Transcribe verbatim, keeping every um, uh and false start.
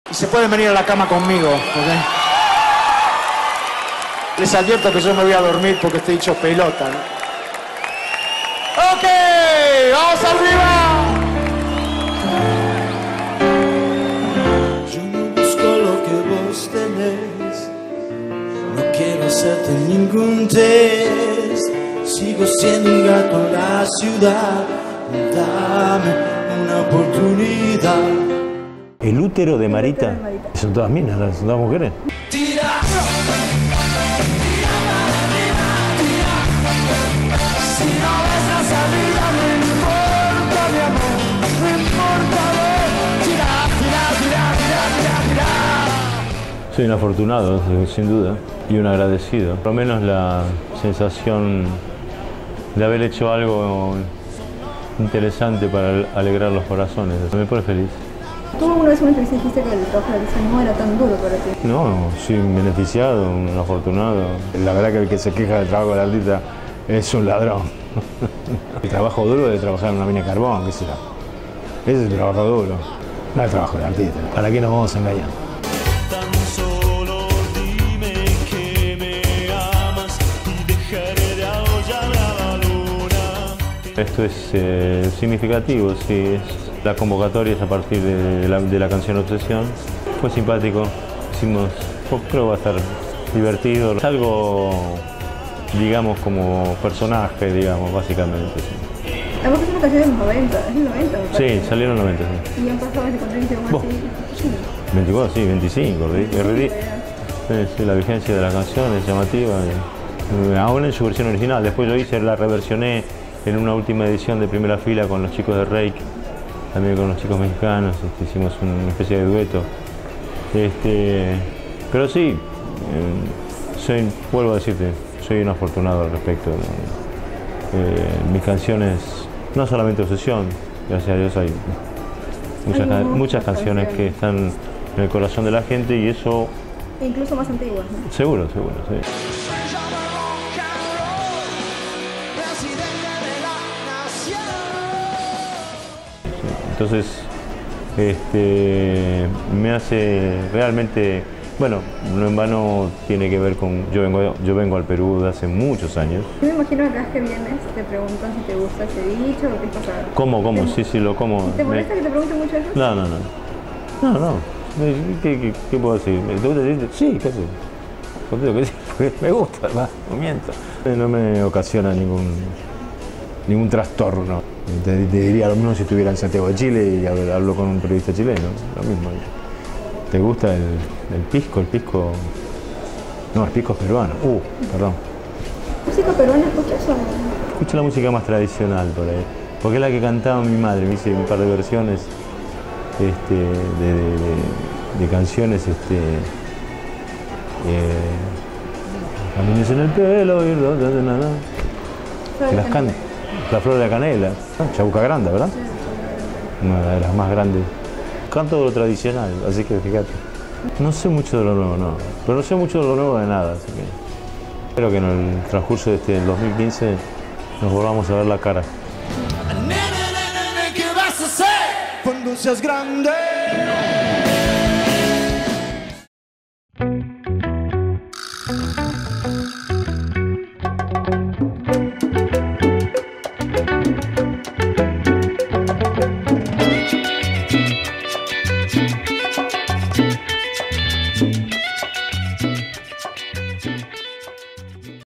Y se pueden venir a la cama conmigo, ¿ok? Les advierto que yo me voy a dormir porque estoy hecho pelota, ¿no? ¡Ok! ¡Vamos arriba! Yo no busco lo que vos tenés, no quiero hacerte ningún test. Sigo siendo un gato en la ciudad, dame una oportunidad. El útero de Marita, son todas minas, son todas mujeres. Tira, tira para arriba, tira. Si no ves la salida, no importa mi amor, no importa ver. Tira, tira, tira, tira, tira, tira. Soy un afortunado, sin duda, y un agradecido. Por lo menos la sensación de haber hecho algo interesante para alegrar los corazones. Me pone feliz. Tú una vez una entrevista dijiste que el trabajo de artista no era tan duro para ti. No, soy un beneficiado, un afortunado. La verdad que el que se queja del trabajo del artista es un ladrón. El trabajo duro de trabajar en una mina de carbón, qué será. Ese es el trabajo duro, no el trabajo del artista. ¿Para qué nos vamos a engañar? Tan solo dime que me amas y dejaré de aullar a la luna. Esto es eh, significativo, sí. Es, la convocatoria es a partir de la, de la canción Obsesión. Fue simpático, hicimos, creo que va a estar divertido. Es algo, digamos, como personaje, digamos, básicamente. Sí. Además es una canción de los noventa, es el noventa. Me parece. Sí, salieron en noventa. Sí. Y han pasado veinticuatro años más así. veinticuatro, sí, veinticinco. Sí, sí, la vigencia de la canción es llamativa. Y, aún en su versión original. Después yo hice, la reversioné en una última edición de Primera Fila con los chicos de Reik. También con los chicos mexicanos, este, hicimos una especie de dueto. Este, pero sí, eh, soy, vuelvo a decirte, soy un afortunado al respecto. Eh, mis canciones, no solamente Obsesión, gracias a Dios hay muchas, hay muchas canciones, canciones que están en el corazón de la gente y eso... E incluso más antiguas, ¿no? Seguro, seguro, sí. Entonces, este, me hace realmente, bueno, no en vano tiene que ver con, yo vengo, yo vengo al Perú de hace muchos años. Yo me imagino que cada vez que vienes te preguntan si te gusta ese bicho o qué pasa. ¿Cómo, cómo? Sí, sí, lo como. ¿Te molesta me... que te pregunten mucho eso? No, no, no. No, no. ¿Qué, qué, qué puedo decir? ¿Te gusta decir? Sí, qué sé. Que sí, me gusta, va, no miento. No me ocasiona ningún, ningún trastorno. Te, te diría lo mismo si estuviera en Santiago de Chile y hablo con un periodista chileno, lo mismo. ¿Te gusta el, el pisco? El pisco... No, el pisco es peruano. Uh, perdón. ¿Música peruana escuchas o no? Escucho la música más tradicional por ahí, porque es la que cantaba mi madre. Me hice un par de versiones este, de, de, de, de canciones. Este, eh, Camines en el pelo y no, no, no, no. Que las can... La Flor de la Canela, Chabuca Granda, ¿verdad? Una de las más grandes. Canto lo tradicional, así que fíjate. No sé mucho de lo nuevo, no. Pero no sé mucho de lo nuevo de nada, así que... Espero que en el transcurso de este dos mil quince nos volvamos a ver la cara. Nene, nene, ¿qué vas a hacer cuando seas grande? Thank you.